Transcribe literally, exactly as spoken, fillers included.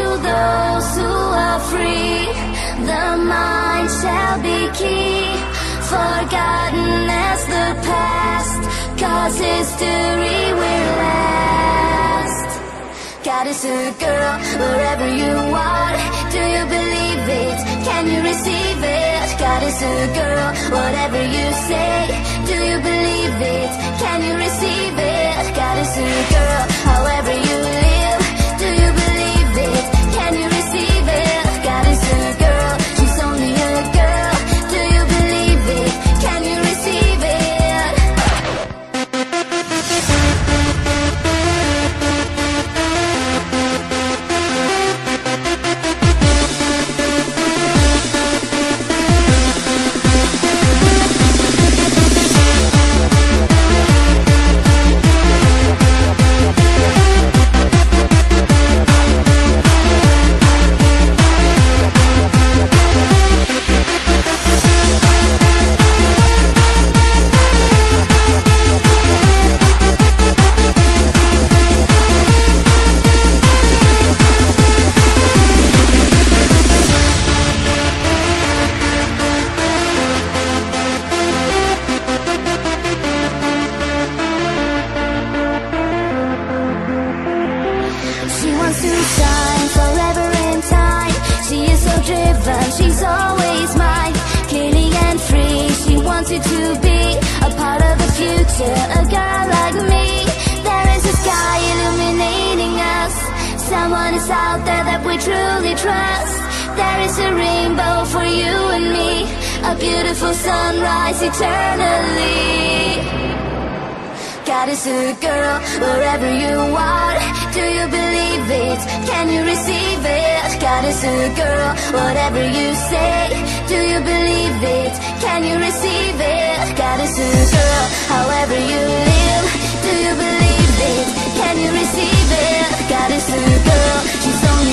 those who are free, the mind shall be key, forgotten as the past, cause history will last. God is a girl, wherever you are, do you believe it? Can you receive it? God is a girl, whatever you say, do you believe it? Can you receive it? God is a girl, however you live, do you believe it? Can you receive it? God is a girl, she's only a girl, do you believe it? Can you receive it? She's always mine, clearly and free. She wants you to be a part of the future, a girl like me. There is a sky illuminating us, someone is out there that we truly trust. There is a rainbow for you and me, a beautiful sunrise eternally. God is a girl, wherever you are, do you believe it? Can you receive it? God is a girl, whatever you say, do you believe it? Can you receive it? God is a girl, however you live, do you believe it? Can you receive it? God is a girl, she's only